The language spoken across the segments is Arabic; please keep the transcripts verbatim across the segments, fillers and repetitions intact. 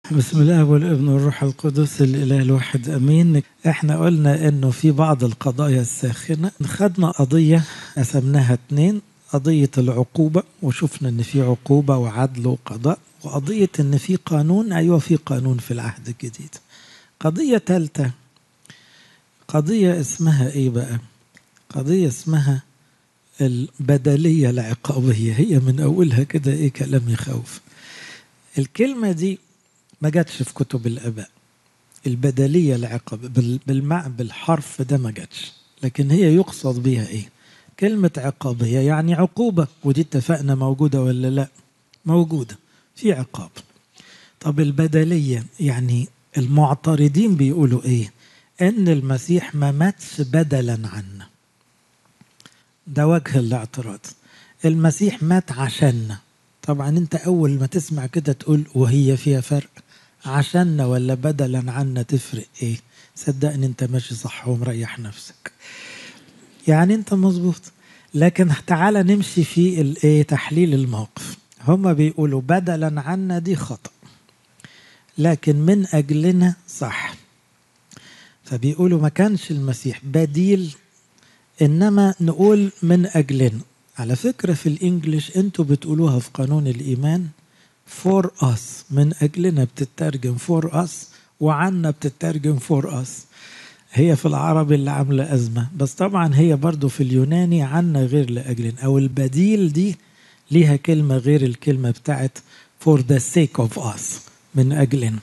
بسم الله والابن والروح القدس الإله الواحد أمين. احنا قلنا انه في بعض القضايا الساخنة خدنا قضية قسمناها اتنين، قضية العقوبة وشفنا ان في عقوبة وعدل وقضاء، وقضية ان في قانون. ايوه في قانون في العهد الجديد. قضية ثالثة، قضية اسمها ايه بقى؟ قضية اسمها البدلية العقابية. هي من اولها كده ايه، كلام يخوف. الكلمة دي ما جاتش في كتب الآباء. البدلية العقاب بالمع بالحرف ده ما جاتش، لكن هي يقصد بيها ايه؟ كلمة عقابية يعني عقوبة، ودي اتفقنا موجودة ولا لا؟ موجودة، في عقاب. طب البدلية يعني المعترضين بيقولوا ايه؟ ان المسيح ما ماتش بدلا عنا. ده وجه الاعتراض. المسيح مات عشاننا. طبعا انت اول ما تسمع كده تقول وهي فيها فرق؟ عشاننا ولا بدلا عنا تفرق ايه؟ صدقني انت ماشي صح ومريح نفسك، يعني انت مظبوط. لكن تعالى نمشي في الايه، تحليل الموقف. هما بيقولوا بدلا عنا دي خطأ، لكن من اجلنا صح. فبيقولوا ما كانش المسيح بديل، انما نقول من اجلنا. على فكرة في الانجليش انتوا بتقولوها في قانون الايمان for us، من اجلنا بتترجم for us، وعنا بتترجم for us. هي في العربي اللي عاملة أزمة، بس طبعا هي برضو في اليوناني عنا غير لأجلنا، أو البديل دي ليها كلمة غير الكلمة بتاعت for the sake of us، من أجلنا.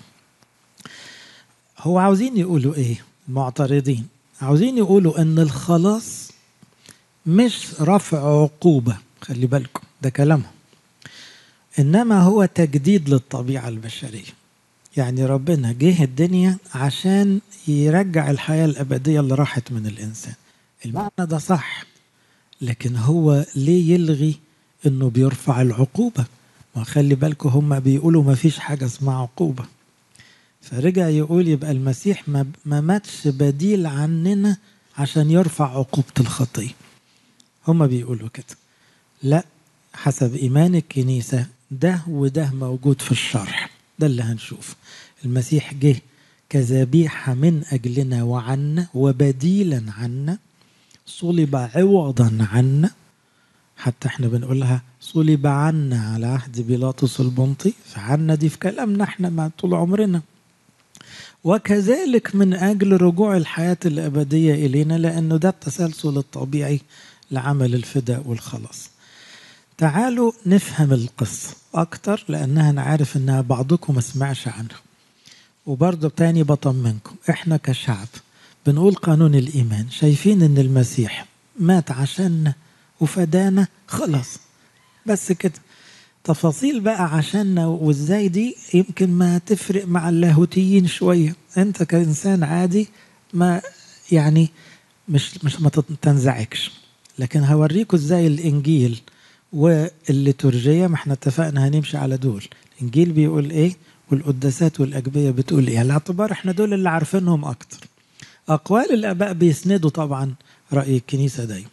هو عاوزين يقولوا إيه المعترضين؟ عاوزين يقولوا أن الخلاص مش رفع عقوبة، خلي بالكم ده كلامهم، إنما هو تجديد للطبيعة البشرية. يعني ربنا جه الدنيا عشان يرجع الحياة الأبدية اللي راحت من الإنسان. المعنى ده صح، لكن هو ليه يلغي إنه بيرفع العقوبة؟ ما خلي بالكم هم بيقولوا ما فيش حاجة اسمها عقوبة. فرجع يقول يبقى المسيح ما ما ماتش بديل عننا عشان يرفع عقوبة الخطية. هم بيقولوا كده. لا، حسب إيمان الكنيسة ده وده موجود في الشرح، ده اللي هنشوف. المسيح جه كذبيحة من أجلنا وعنا وبديلا عنا، صلب عوضا عنا. حتى احنا بنقولها صلب عنا على عهد بيلاطس البنطي، فعنا دي في كلامنا احنا مع طول عمرنا. وكذلك من أجل رجوع الحياة الأبدية إلينا، لأنه ده التسلسل الطبيعي لعمل الفداء والخلاص. تعالوا نفهم القصة أكتر، لأنها أنا عارف أنها بعضكم ما سمعش عنها. وبرضه تاني بطمنكم، إحنا كشعب بنقول قانون الإيمان، شايفين أن المسيح مات عشاننا وفدانا، خلاص بس كده. تفاصيل بقى عشاننا وإزاي دي يمكن ما تفرق مع اللاهوتيين شوية. أنت كإنسان عادي ما يعني مش مش ما تنزعكش. لكن هوريكم إزاي الإنجيل والليتورجية، ما احنا اتفقنا هنمشي على دول. الانجيل بيقول ايه والقداسات والاجبيه بتقول ايه، على اعتبار احنا دول اللي عارفينهم اكتر. اقوال الاباء بيسندوا طبعا راي الكنيسه دايما.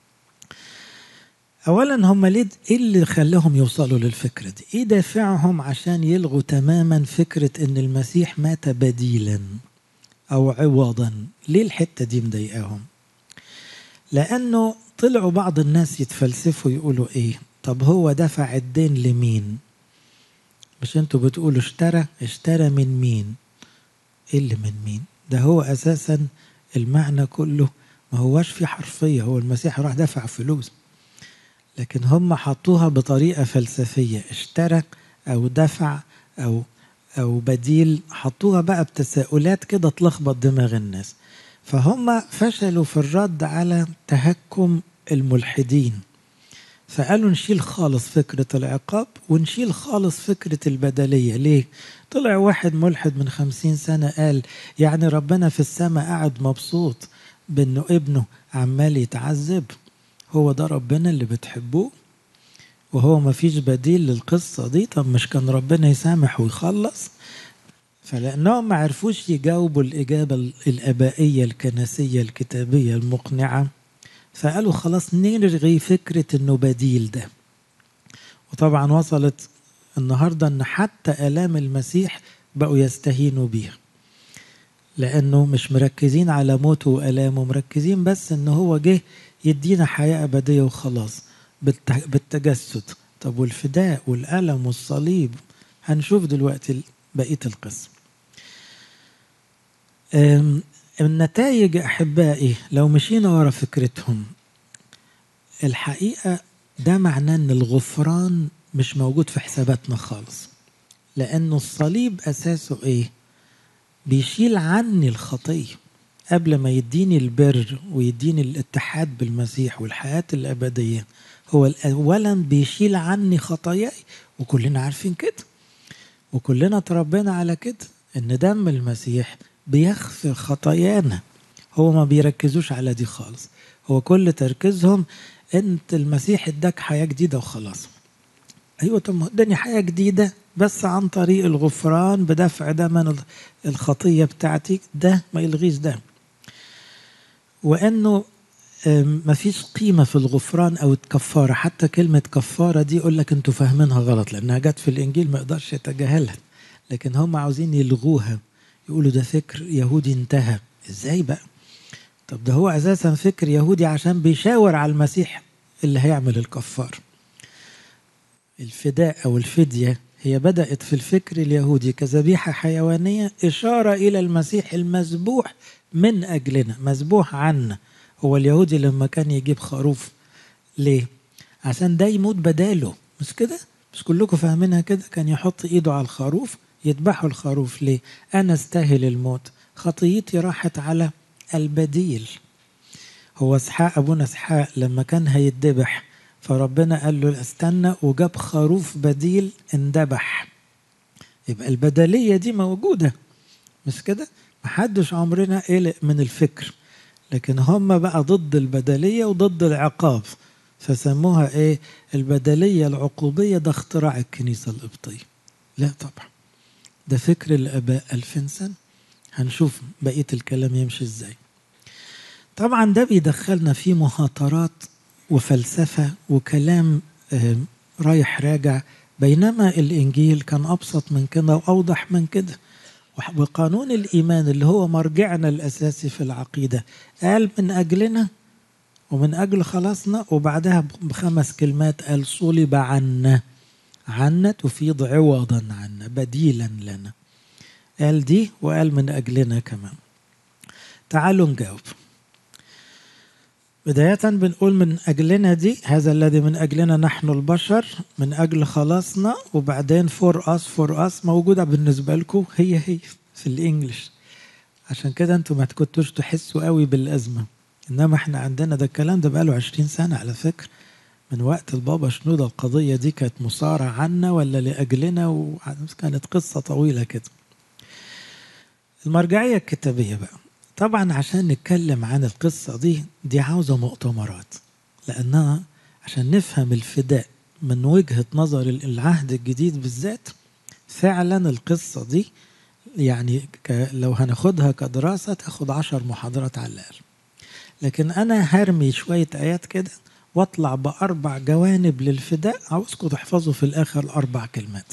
اولا هم ليه، ايه اللي خلاهم يوصلوا للفكره دي؟ ايه دافعهم عشان يلغوا تماما فكره ان المسيح مات بديلا او عوضا؟ ليه الحته دي مضايقاهم؟ لانه طلعوا بعض الناس يتفلسفوا يقولوا ايه، طب هو دفع الدين لمين؟ مش انتوا بتقولوا اشترى اشترى من مين؟ ايه اللي من مين؟ ده هو اساسا المعنى كله ما هواش في حرفية. هو المسيح راح دفع فلوس، لكن هم حطوها بطريقة فلسفية، اشترى او دفع او او بديل، حطوها بقى بتساؤلات كده تلخبط دماغ الناس. فهم فشلوا في الرد على تهكم الملحدين، فقالوا نشيل خالص فكرة العقاب ونشيل خالص فكرة البدلية. ليه؟ طلع واحد ملحد من خمسين سنة قال يعني ربنا في السماء قاعد مبسوط بأنه ابنه عمال يتعذب؟ هو ده ربنا اللي بتحبوه؟ وهو ما فيش بديل للقصة دي؟ طب مش كان ربنا يسامح ويخلص؟ فلأنهم ما عرفوش يجاوبوا الإجابة الآبائية الكنسية الكتابية المقنعة، فقالوا خلاص نلغي فكرة انه بديل ده. وطبعا وصلت النهاردة ان حتى آلام المسيح بقوا يستهينوا بيها، لأنه مش مركزين على موته وألامه، مركزين بس إنه هو جه يدينا حياة أبدية وخلاص بالتجسد. طب والفداء والألم والصليب؟ هنشوف دلوقتي بقية القصة. النتائج أحبائي لو مشينا ورا فكرتهم، الحقيقة ده معناه إن الغفران مش موجود في حساباتنا خالص، لأنه الصليب أساسه إيه؟ بيشيل عني الخطية. قبل ما يديني البر ويديني الاتحاد بالمسيح والحياة الأبدية، هو أولا بيشيل عني خطاياي، وكلنا عارفين كده، وكلنا تربينا على كده، إن دم المسيح بيغفر خطايانا. هو ما بيركزوش على دي خالص، هو كل تركيزهم أنت المسيح اداك حياة جديدة وخلاص. أيوة، طب ما اداني حياة جديدة بس عن طريق الغفران بدفع دم الخطية بتاعتي، ده ما يلغيش ده. وأنه ما فيش قيمة في الغفران أو الكفارة. حتى كلمة كفارة دي يقول لك أنتوا فاهمينها غلط، لأنها جت في الإنجيل ما يقدرش يتجاهلها، لكن هم عاوزين يلغوها، يقولوا ده فكر يهودي انتهى. إزاي بقى؟ طب ده هو أساسا فكر يهودي عشان بيشاور على المسيح اللي هيعمل الكفار. الفداء أو الفدية هي بدأت في الفكر اليهودي كذبيحة حيوانية، إشارة إلى المسيح المذبوح من أجلنا، مذبوح عنا. هو اليهودي لما كان يجيب خروف ليه؟ عشان ده يموت بداله، مش كده؟ مش كلكم فاهمينها كده؟ كان يحط إيده على الخروف يذبحوا الخروف ليه؟ أنا استاهل الموت، خطيتي راحت على البديل. هو اسحاق أبونا اسحاق لما كان هيتذبح فربنا قال له استنى، وجاب خروف بديل اندبح. يبقى البدلية دي موجودة، مش كده؟ محدش عمرنا قلق من الفكر، لكن هم بقى ضد البدلية وضد العقاب، فسموها ايه؟ البدلية العقوبية. ده اختراع الكنيسة القبطية؟ لا طبعا، ده فكر الآباء ألفين سنة. هنشوف بقية الكلام يمشي ازاي. طبعا ده بيدخلنا في مهاترات وفلسفة وكلام رايح راجع، بينما الإنجيل كان أبسط من كده وأوضح من كده. وقانون الإيمان اللي هو مرجعنا الأساسي في العقيدة قال من أجلنا ومن أجل خلاصنا، وبعدها بخمس كلمات قال صلب عنا. عنا تفيض عوضا عنا، بديلا لنا. قال دي وقال من أجلنا كمان. تعالوا نجاوب. بداية بنقول من أجلنا دي، هذا الذي من أجلنا نحن البشر، من أجل خلاصنا، وبعدين فور أس. فور أس موجودة بالنسبة لكم هي هي في الإنجليش، عشان كده أنتم ما كنتوش تحسوا قوي بالأزمة. إنما إحنا عندنا ده الكلام ده بقاله عشرين سنة على فكرة، من وقت البابا شنودة. القضية دي كانت مصارعة عنا ولا لأجلنا، وكانت قصة طويلة كده. المرجعية الكتابية بقى، طبعا عشان نتكلم عن القصة دي دي عاوزة مؤتمرات، لأنها عشان نفهم الفداء من وجهة نظر العهد الجديد بالذات. فعلا القصة دي يعني لو هناخدها كدراسة تاخد عشر محاضرات على الأقل، لكن أنا هرمي شوية آيات كده واطلع بأربع جوانب للفداء. عاوزكم تحفظوا في الآخر الأربع كلمات.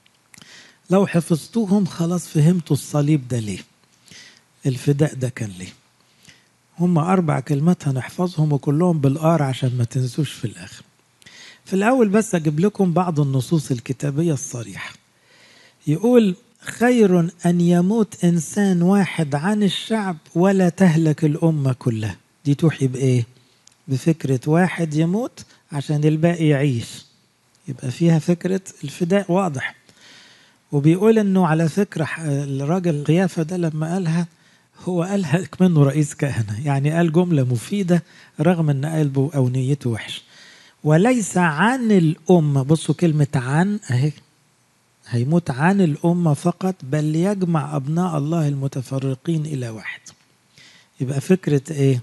لو حفظتوهم خلاص فهمتوا الصليب ده ليه، الفداء ده كان ليه. هم أربع كلمات هنحفظهم وكلهم بالآر عشان ما تنسوش في الآخر. في الأول بس أجيب لكم بعض النصوص الكتابية الصريحة. يقول خير أن يموت إنسان واحد عن الشعب ولا تهلك الأمة كلها. دي توحي بإيه؟ بفكرة واحد يموت عشان الباقي يعيش، يبقى فيها فكرة الفداء واضح. وبيقول إنه على فكرة الراجل قيافة ده لما قالها هو قالها منه رئيس كهنة، يعني قال جملة مفيدة رغم أن قلبه أو نيته وحش. وليس عن الأمة، بصوا كلمة عن أهي، هيموت عن الأمة فقط، بل يجمع أبناء الله المتفرقين إلى واحد. يبقى فكرة إيه؟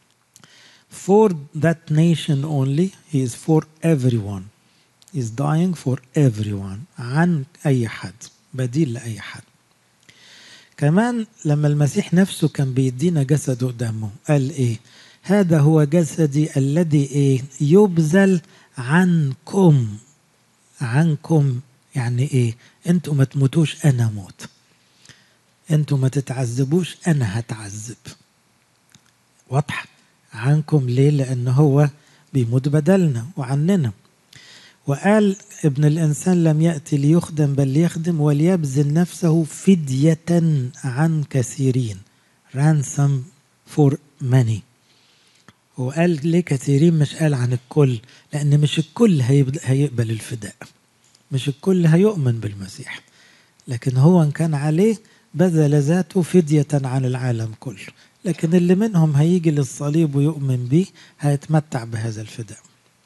For that nation only, he is for everyone. He is dying for everyone. عن أي حد، بديل لأي حد. كمان لما المسيح نفسه كان بيدينا جسده ودمه قال إيه؟ هذا هو جسدي الذي إيه؟ يبذل عنكم. عنكم يعني إيه؟ أنتم ما تموتوش، أنا موت. انتوا ما تتعذبوش، انا هتعذب. واضحة عنكم ليه؟ لان هو بيموت بدلنا وعننا. وقال ابن الانسان لم يأتي ليخدم بل ليخدم وليبذل نفسه فدية عن كثيرين. ransom for many. وقال ليه كثيرين، مش قال عن الكل، لان مش الكل هيقبل الفداء، مش الكل هيؤمن بالمسيح، لكن هو ان كان عليه بذل ذاته فدية عن العالم كله، لكن اللي منهم هيجي للصليب ويؤمن به هيتمتع بهذا الفداء.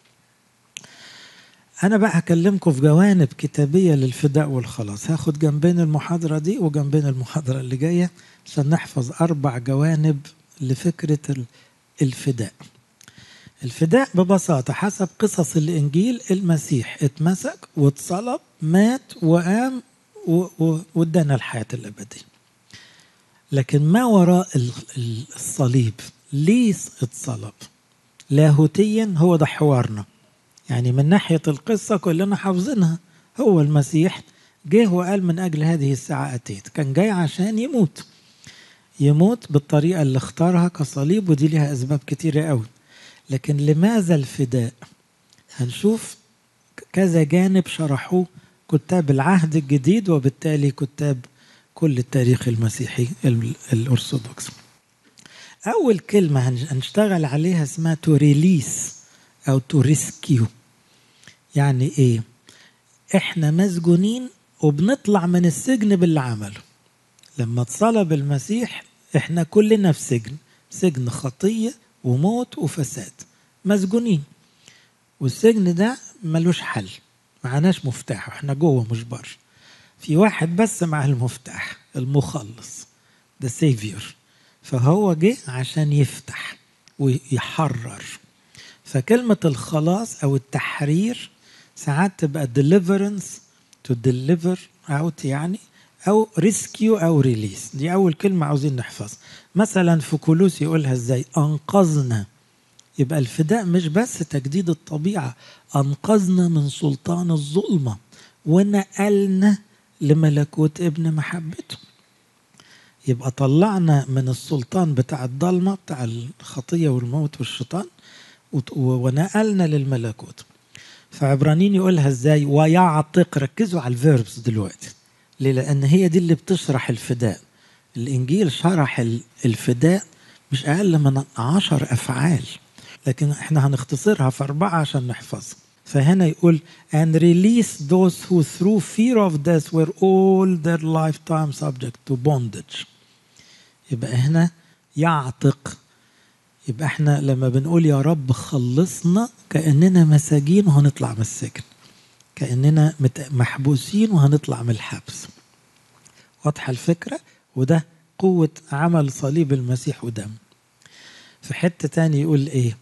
أنا بقى هكلمكم في جوانب كتابية للفداء والخلاص. هاخد جنبين المحاضرة دي وجنبين المحاضرة اللي جاية عشان نحفظ أربع جوانب لفكرة الفداء. الفداء ببساطة حسب قصص الإنجيل، المسيح اتمسك واتصلب، مات وقام وادانا الحياة الأبدية. لكن ما وراء الصليب، ليه اتصلب؟ لاهوتيا هو ده حوارنا. يعني من ناحية القصة كلنا حافظينها، هو المسيح جه وقال من أجل هذه الساعة أتيت، كان جاي عشان يموت يموت بالطريقة اللي اختارها كصليب، ودي لها أسباب كتيرة قوي. لكن لماذا الفداء؟ هنشوف كذا جانب شرحوه كتاب العهد الجديد وبالتالي كتاب كل التاريخ المسيحي الأرثوذكس. أول كلمة هنشتغل عليها اسمها تو ريليس أو تو ريسكيو. يعني إيه؟ إحنا مسجونين وبنطلع من السجن باللي عمله. لما اتصلب المسيح إحنا كلنا في سجن، سجن خطية وموت وفساد، مسجونين، والسجن ده ملوش حل، معناش مفتاح، إحنا جوه مش بره. في واحد بس مع المفتاح، المخلص، ده سيفيور، فهو جه عشان يفتح ويحرر. فكلمة الخلاص أو التحرير ساعات تبقى deliverance to deliver out يعني، أو rescue أو release. دي أول كلمة عاوزين نحفظ. مثلا في كولوس يقولها إزاي؟ أنقذنا. يبقى الفداء مش بس تجديد الطبيعة، أنقذنا من سلطان الظلمة ونقلنا لملكوت ابن محبته. يبقى طلعنا من السلطان بتاع الضلمة بتاع الخطية والموت والشيطان ونقلنا للملكوت. فعبرانيين يقولها ازاي؟ ويعتق. ركزوا على الفيربس دلوقتي، ليه؟ لأن هي دي اللي بتشرح الفداء. الإنجيل شرح الفداء مش أقل من عشر أفعال، لكن احنا هنختصرها في أربعة عشان نحفظها. فهنا يقول and release those who through fear of death were all their lifetime subject to bondage. يبقى هنا يعتق. يبقى احنا لما بنقول يا رب خلصنا كأننا مساجين وهنطلع من السجن، كأننا محبوسين وهنطلع من الحبس. واضحة الفكرة؟ وده قوة عمل صليب المسيح ودم. في حتة تاني يقول ايه؟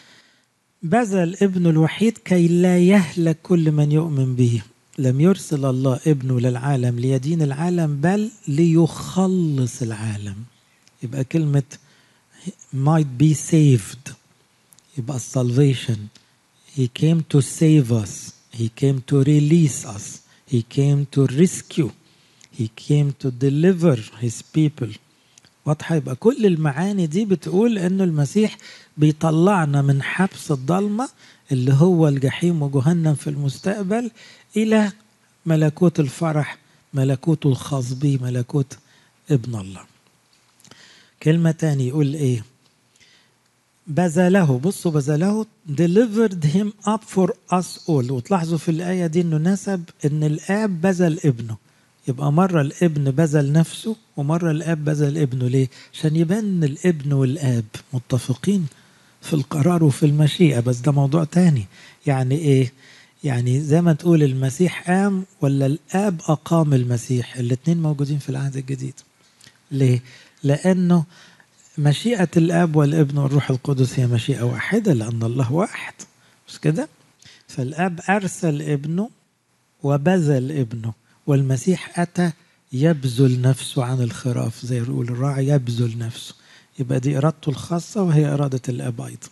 بذل ابن الوحيد كي لا يهلك كل من يؤمن به. لم يرسل الله ابنه للعالم ليدين العالم بل ليخلص العالم. يبقى كلمة might be saved يبقى salvation. He came to save us. He came to release us. He came to rescue. He came to deliver his people. واضحة؟ يبقى كل المعاني دي بتقول انه المسيح بيطلعنا من حبس الضلمة اللي هو الجحيم وجهنم في المستقبل إلى ملكوت الفرح، ملكوت الخاص به، ملكوت ابن الله. كلمة تاني يقول ايه؟ بذله. بصوا بذله delivered him up for us all. وتلاحظوا في الآية دي انه نسب ان الآب بذل ابنه. يبقى مرة الابن بذل نفسه ومرة الآب بذل ابنه. ليه؟ عشان يبان الابن والآب متفقين في القرار وفي المشيئة، بس ده موضوع تاني. يعني ايه؟ يعني زي ما تقول المسيح قام ولا الآب أقام المسيح، الاتنين موجودين في العهد الجديد. ليه؟ لأنه مشيئة الآب والابن والروح القدس هي مشيئة واحدة، لأن الله واحد، مش كده؟ فالآب أرسل ابنه وبذل ابنه، والمسيح أتى يبذل نفسه عن الخراف، زي يقول الراعي يبذل نفسه. يبقى دي إرادته الخاصة وهي إرادة الآب أيضا.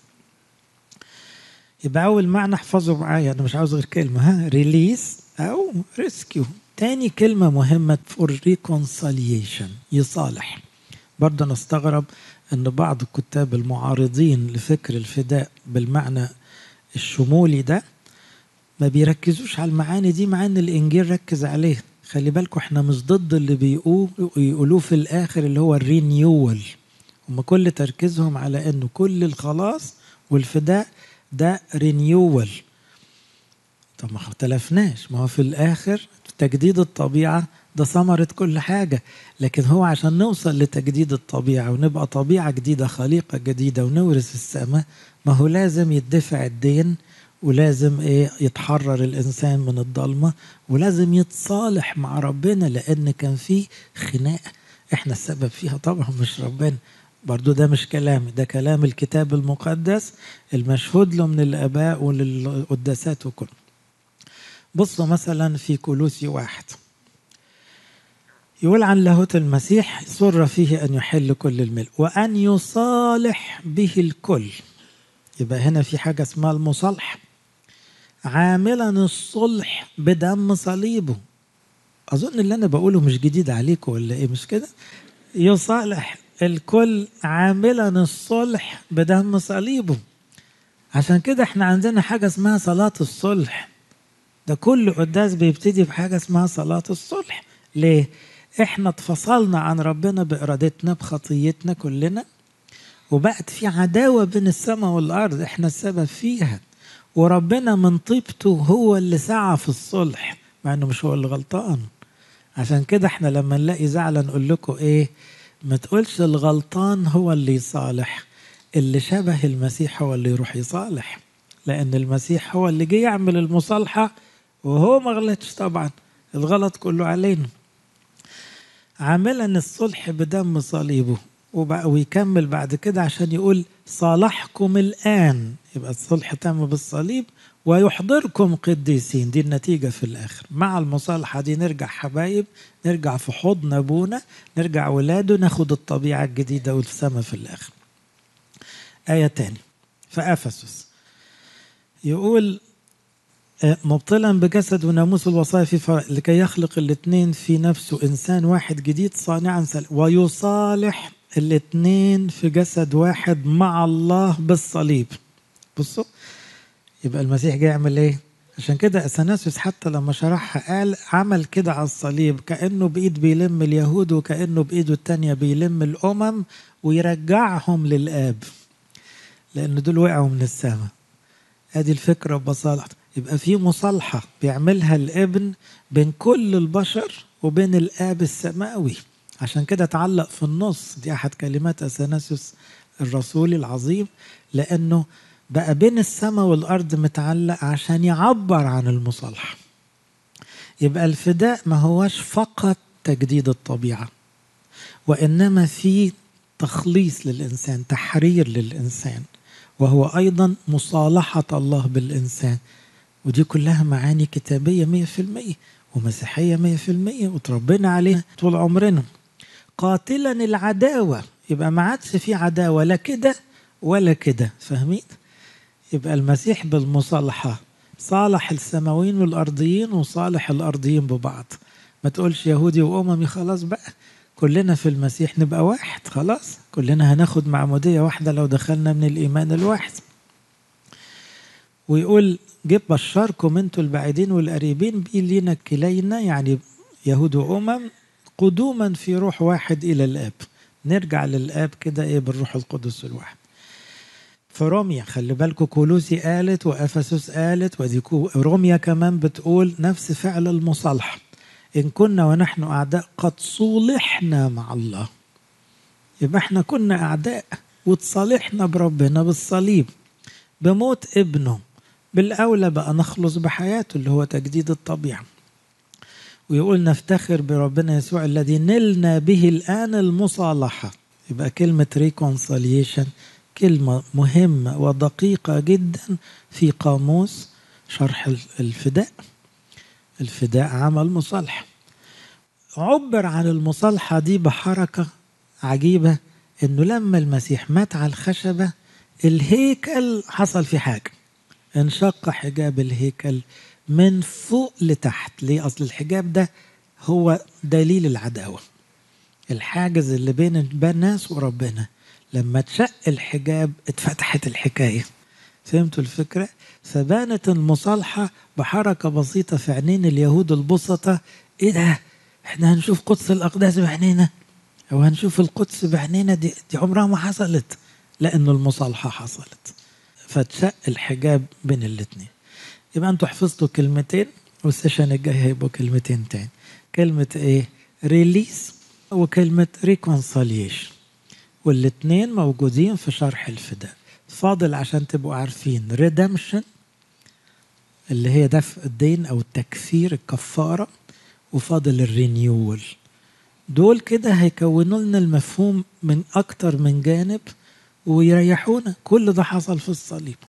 يبقى أول معنى احفظوا معايا، أنا مش عاوز غير كلمة، ها، ريليس أو ريسكيو. تاني كلمة مهمة for reconciliation، يصالح. برضه نستغرب أن بعض الكتاب المعارضين لفكر الفداء بالمعنى الشمولي ده ما بيركزوش على المعاني دي، مع أن الإنجيل ركز عليه. خلي بالكم احنا مش ضد اللي بيقولوا يقولوه في الآخر اللي هو الرينيول، هم كل تركيزهم على أنه كل الخلاص والفداء ده رينيول. طب ما اختلفناش، ما هو في الآخر تجديد الطبيعة ده ثمرة كل حاجة، لكن هو عشان نوصل لتجديد الطبيعة ونبقى طبيعة جديدة خليقة جديدة ونورث السماء، ما هو لازم يدفع الدين، ولازم ايه يتحرر الإنسان من الضلمة، ولازم يتصالح مع ربنا، لأن كان فيه خناقة احنا السبب فيها طبعا مش ربنا. برضو ده مش كلامي، ده كلام الكتاب المقدس المشهود له من الآباء وللقداسات وكله. بصوا مثلا في كولوسي واحد يقول عن لاهوت المسيح سر فيه أن يحل كل الملء وأن يصالح به الكل. يبقى هنا في حاجة اسمها المصالحة، عاملا الصلح بدم صليبه. أظن اللي أنا بقوله مش جديد عليكم ولا إيه، مش كده؟ يصالح الكل عاملا الصلح بدم صليبه. عشان كده احنا عندنا حاجة اسمها صلاة الصلح، ده كل قداس بيبتدي بحاجة اسمها صلاة الصلح. ليه؟ احنا اتفصلنا عن ربنا بإرادتنا بخطيتنا كلنا، وبقت في عداوة بين السماء والأرض احنا السبب فيها، وربنا من طيبته هو اللي سعى في الصلح مع انه مش هو اللي غلطان. عشان كده احنا لما نلاقي زعلة نقول لكم ايه؟ ما تقولش الغلطان هو اللي يصالح، اللي شبه المسيح هو اللي يروح يصالح، لأن المسيح هو اللي جه يعمل المصالحة وهو ما غلطش طبعا، الغلط كله علينا. عاملا الصلح بدم صليبه، ويكمل بعد كده عشان يقول صالحكم الآن، يبقى الصلح تم بالصليب، ويحضركم قديسين. دي النتيجة في الآخر، مع المصالحة دي نرجع حبايب، نرجع في حضن أبونا، نرجع ولاده، ناخد الطبيعة الجديدة والسماء في الآخر. آية تاني في أفسس يقول مبطلا بجسد وناموس الوصايا في فرق لكي يخلق الاثنين في نفسه إنسان واحد جديد صانعا سلام، ويصالح الاثنين في جسد واحد مع الله بالصليب. بصوا، يبقى المسيح جاي يعمل ايه؟ عشان كده اثناسيوس حتى لما شرحها قال عمل كده على الصليب كأنه بإيد بيلم اليهود، وكأنه بإيده التانية بيلم الأمم ويرجعهم للآب، لأن دول وقعوا من السماء. ادي الفكرة ببساطة. يبقى في مصالحة بيعملها الابن بين كل البشر وبين الآب السماوي. عشان كده تعلق في النص، دي أحد كلمات أثناسيوس الرسول العظيم، لأنه بقى بين السماء والأرض متعلق عشان يعبر عن المصالحة. يبقى الفداء ما هوش فقط تجديد الطبيعة، وإنما في تخليص للإنسان، تحرير للإنسان، وهو أيضا مصالحة الله بالإنسان. ودي كلها معاني كتابية مية في المية ومسيحية مية في المية وتربينا عليها طول عمرنا. قاتلا العداوة، يبقى ما عادش في عداوة لا كده ولا كده، فاهمين؟ يبقى المسيح بالمصالحة صالح السماويين والأرضيين وصالح الأرضيين ببعض. ما تقولش يهودي وأممي، خلاص بقى كلنا في المسيح نبقى واحد، خلاص كلنا هناخد معمودية واحدة لو دخلنا من الإيمان الواحد. ويقول جيب بشركم انتوا البعيدين والقريبين بي لينا كلينا، يعني يهود وأمم، قدوما في روح واحد إلى الآب. نرجع للآب كده إيه بالروح القدس الواحد. فروميا خلي بالكم، كولوسي قالت وأفسس قالت، ودي روميا كمان بتقول نفس فعل المصالحة، إن كنا ونحن أعداء قد صولحنا مع الله. يبقى احنا كنا أعداء وتصالحنا بربنا بالصليب بموت ابنه، بالأولى بقى نخلص بحياته اللي هو تجديد الطبيعة. ويقول نفتخر بربنا يسوع الذي نلنا به الآن المصالحة. يبقى كلمة reconciliation كلمة مهمة ودقيقة جدا في قاموس شرح الفداء. الفداء عمل مصالحة. عبر عن المصالحة دي بحركة عجيبة، إنه لما المسيح مات على الخشبة الهيكل حصل في حاجة، انشق حجاب الهيكل من فوق لتحت. ليه؟ أصل الحجاب ده هو دليل العداوة، الحاجز اللي بين الناس وربنا. لما اتشق الحجاب اتفتحت الحكاية. فهمتوا الفكرة؟ فبانت المصالحة بحركة بسيطة في عينين اليهود البسطة. ايه ده؟ احنا هنشوف قدس الأقداس بعينينا أو هنشوف القدس بعينينا؟ دي, دي عمرها ما حصلت، لأن المصالحة حصلت. فتشق الحجاب بين الاتنين. يبقى انتوا حفظتوا كلمتين، والسيشن الجاي هيبقوا كلمتين تاني. كلمة ايه؟ ريليس، وكلمة ريكونساليشن، والاتنين موجودين في شرح الفداء. فاضل عشان تبقوا عارفين ريدمشن اللي هي دفع الدين او التكفير الكفارة، وفاضل الرينيول. دول كده هيكونوا لنا المفهوم من اكتر من جانب ويريحونا. كل ده حصل في الصليب.